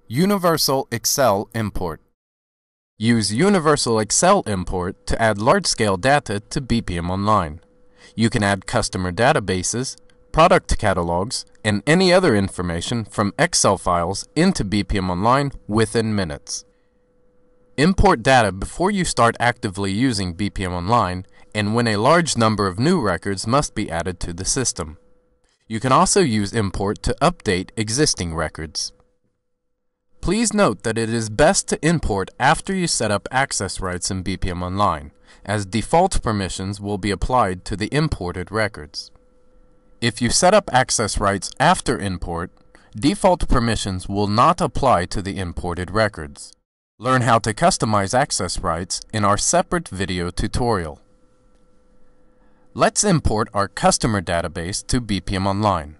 Universal Excel Import. Use Universal Excel Import to add large-scale data to bpm'online. You can add customer databases, product catalogs, and any other information from Excel files into bpm'online within minutes. Import data before you start actively using bpm'online and when a large number of new records must be added to the system. You can also use import to update existing records. Please note that it is best to import after you set up access rights in bpm'online, as default permissions will be applied to the imported records. If you set up access rights after import, default permissions will not apply to the imported records. Learn how to customize access rights in our separate video tutorial. Let's import our customer database to bpm'online.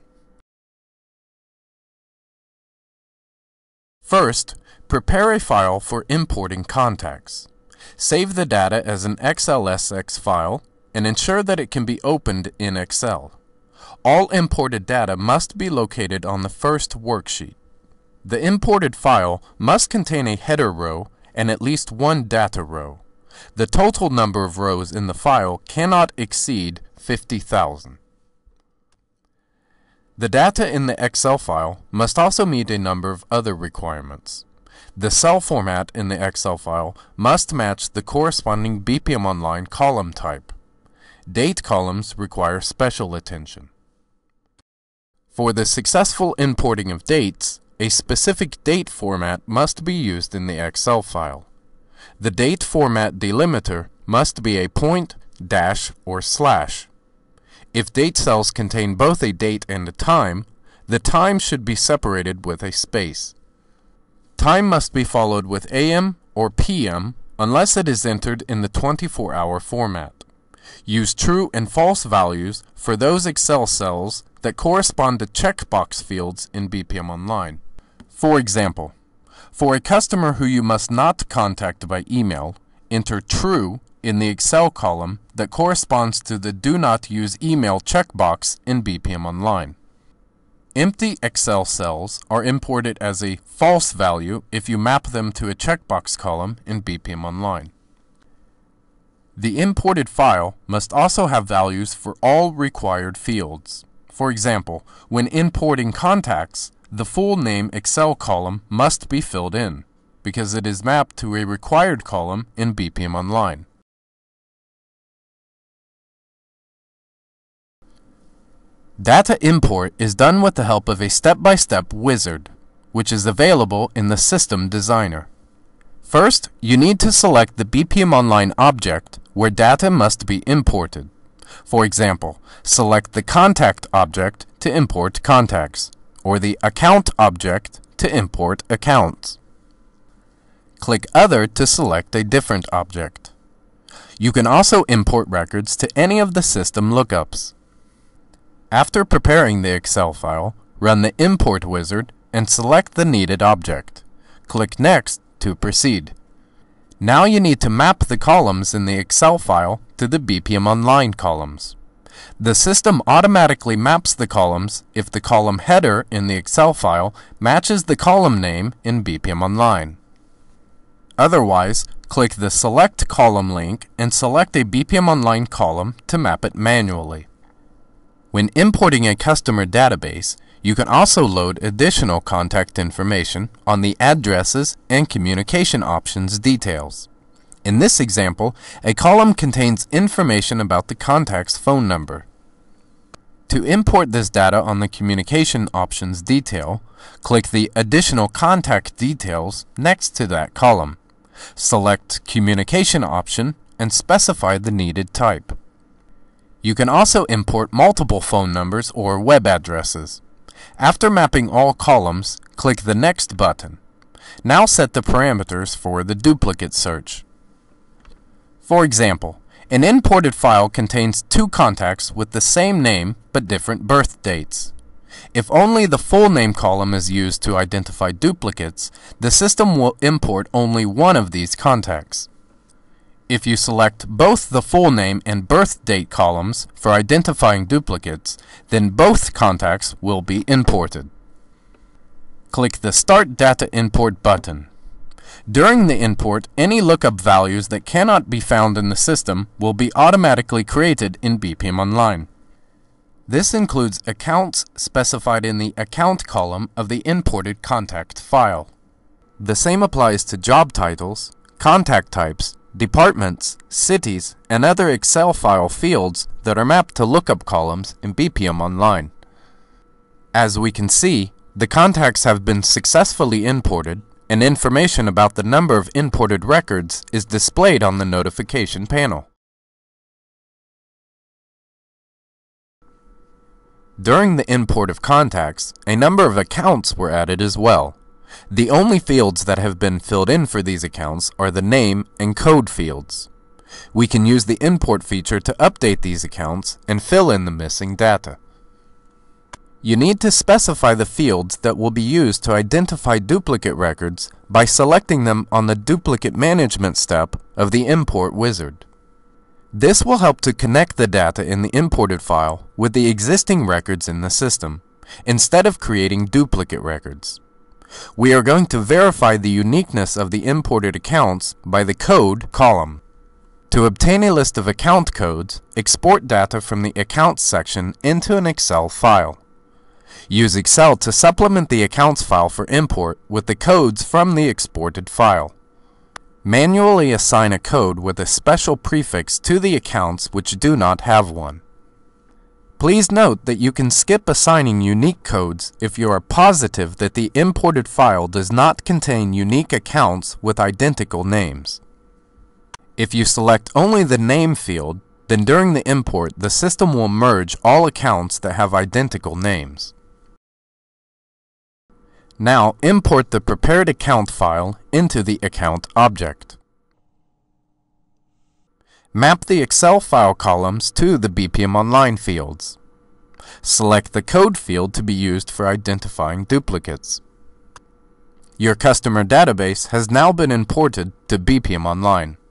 First, prepare a file for importing contacts. Save the data as an XLSX file and ensure that it can be opened in Excel. All imported data must be located on the first worksheet. The imported file must contain a header row and at least one data row. The total number of rows in the file cannot exceed 50,000. The data in the Excel file must also meet a number of other requirements. The cell format in the Excel file must match the corresponding bpm'online column type. Date columns require special attention. For the successful importing of dates, a specific date format must be used in the Excel file. The date format delimiter must be a point, dash, or slash. If date cells contain both a date and a time, the time should be separated with a space. Time must be followed with AM or PM unless it is entered in the 24-hour format. Use true and false values for those Excel cells that correspond to checkbox fields in bpm'online. For example, for a customer who you must not contact by email, enter true in the Excel column that corresponds to the Do Not Use Email checkbox in bpm'online. Empty Excel cells are imported as a false value if you map them to a checkbox column in bpm'online. The imported file must also have values for all required fields. For example, when importing contacts, the full name Excel column must be filled in, because it is mapped to a required column in bpm'online. Data import is done with the help of a step-by-step wizard, which is available in the System Designer. First, you need to select the bpm'online object where data must be imported. For example, select the Contact object to import contacts, or the Account object to import accounts. Click Other to select a different object. You can also import records to any of the system lookups. After preparing the Excel file, run the Import wizard and select the needed object. Click Next to proceed. Now you need to map the columns in the Excel file to the bpm'online columns. The system automatically maps the columns if the column header in the Excel file matches the column name in bpm'online. Otherwise, click the Select Column link and select a bpm'online column to map it manually. When importing a customer database, you can also load additional contact information on the Addresses and Communication Options details. In this example, a column contains information about the contact's phone number. To import this data on the Communication Options detail, click the Additional Contact Details next to that column. Select Communication Option and specify the needed type. You can also import multiple phone numbers or web addresses. After mapping all columns, click the Next button. Now set the parameters for the duplicate search. For example, an imported file contains two contacts with the same name but different birth dates. If only the full name column is used to identify duplicates, the system will import only one of these contacts. If you select both the full name and birth date columns for identifying duplicates, then both contacts will be imported. click the Start Data Import button. During the import, any lookup values that cannot be found in the system will be automatically created in bpm'online. This includes accounts specified in the Account column of the imported contact file. The same applies to job titles, contact types, departments, cities, and other Excel file fields that are mapped to lookup columns in bpm'online. As we can see, the contacts have been successfully imported, and information about the number of imported records is displayed on the notification panel. During the import of contacts, a number of accounts were added as well. The only fields that have been filled in for these accounts are the name and code fields. We can use the import feature to update these accounts and fill in the missing data. You need to specify the fields that will be used to identify duplicate records by selecting them on the Duplicate Management step of the Import wizard. This will help to connect the data in the imported file with the existing records in the system, instead of creating duplicate records. We are going to verify the uniqueness of the imported accounts by the Code column. To obtain a list of account codes, export data from the Accounts section into an Excel file. Use Excel to supplement the accounts file for import with the codes from the exported file. Manually assign a code with a special prefix to the accounts which do not have one. Please note that you can skip assigning unique codes if you are positive that the imported file does not contain unique accounts with identical names. If you select only the name field, then during the import the system will merge all accounts that have identical names. Now import the prepared account file into the account object. Map the Excel file columns to the bpm'online fields. Select the code field to be used for identifying duplicates. Your customer database has now been imported to bpm'online.